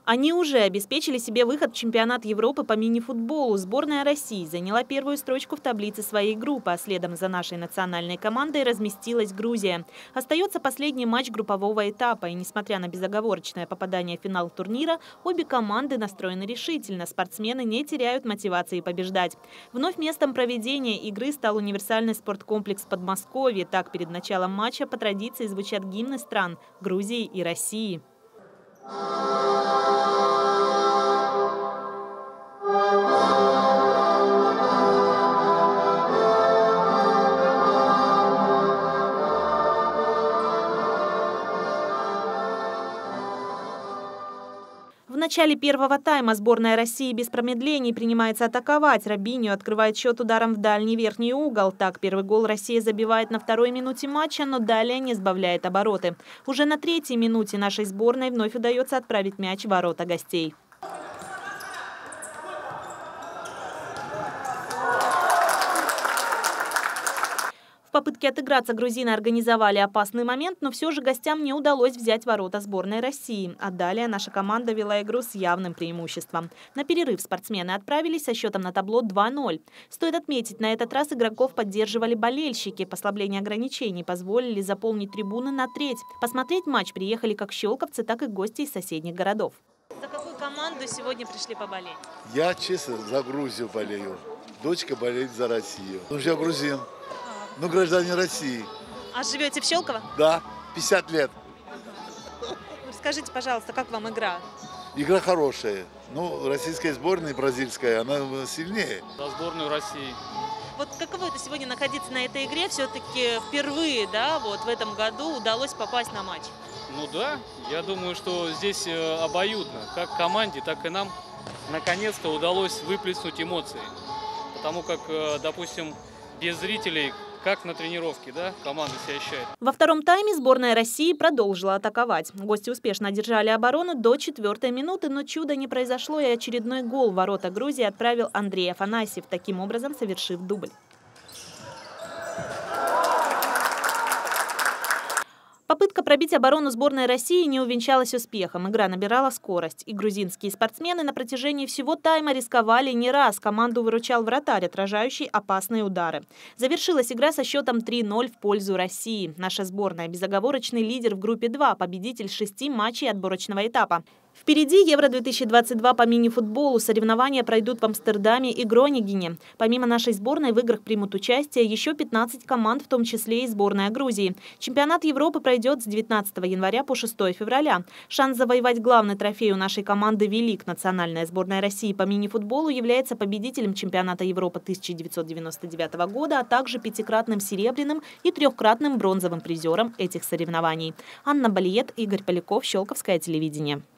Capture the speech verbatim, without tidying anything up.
Они уже обеспечили себе выход в чемпионат Европы по мини-футболу. Сборная России заняла первую строчку в таблице своей группы, а следом за нашей национальной командой разместилась Грузия. Остается последний матч группового этапа, и несмотря на безоговорочное попадание в финал турнира, обе команды настроены решительно. Спортсмены не теряют мотивации побеждать. Вновь местом проведения игры стал универсальный спорткомплекс Подмосковья. Так, перед началом матча по традиции звучат гимны стран Грузии и России. В начале первого тайма сборная России без промедлений принимается атаковать. Робиньо открывает счет ударом в дальний верхний угол. Так, первый гол Россия забивает на второй минуте матча, но далее не сбавляет обороты. Уже на третьей минуте нашей сборной вновь удается отправить мяч в ворота гостей. В попытке отыграться грузины организовали опасный момент, но все же гостям не удалось взять ворота сборной России. А далее наша команда вела игру с явным преимуществом. На перерыв спортсмены отправились со счетом на табло два ноль. Стоит отметить, на этот раз игроков поддерживали болельщики. Послабление ограничений позволили заполнить трибуны на треть. Посмотреть матч приехали как щелковцы, так и гости из соседних городов. За какую команду сегодня пришли поболеть? Я, честно, за Грузию болею. Дочка болеет за Россию. Ну, я грузин. Ну, гражданин России. А живете в Щелково? Да, пятьдесят лет. Скажите, пожалуйста, как вам игра? Игра хорошая. Ну, российская сборная и бразильская, она сильнее. За сборную России. Вот каково это сегодня находиться на этой игре? Все-таки впервые, да, вот в этом году удалось попасть на матч. Ну да, я думаю, что здесь обоюдно. Как команде, так и нам наконец-то удалось выплеснуть эмоции. Потому как, допустим, без зрителей, как на тренировке, да, команда себя ощущает. Во втором тайме сборная России продолжила атаковать. Гости успешно держали оборону до четвертой минуты, но чуда не произошло, и очередной гол в ворота Грузии отправил Андрей Афанасьев, таким образом совершив дубль. Попытка пробить оборону сборной России не увенчалась успехом. Игра набирала скорость. И грузинские спортсмены на протяжении всего тайма рисковали не раз. Команду выручал вратарь, отражающий опасные удары. Завершилась игра со счетом три ноль в пользу России. Наша сборная – безоговорочный лидер в группе два, победитель шести матчей отборочного этапа. Впереди Евро две тысячи двадцать два по мини-футболу. Соревнования пройдут в Амстердаме и Гронигене. Помимо нашей сборной в играх примут участие еще пятнадцать команд, в том числе и сборная Грузии. Чемпионат Европы пройдет с девятнадцатого января по шестое февраля. Шанс завоевать главный трофей у нашей команды велик. Национальная сборная России по мини-футболу является победителем чемпионата Европы тысяча девятьсот девяносто девятого года, а также пятикратным серебряным и трехкратным бронзовым призером этих соревнований. Анна Балиет, Игорь Поляков, Щелковское телевидение.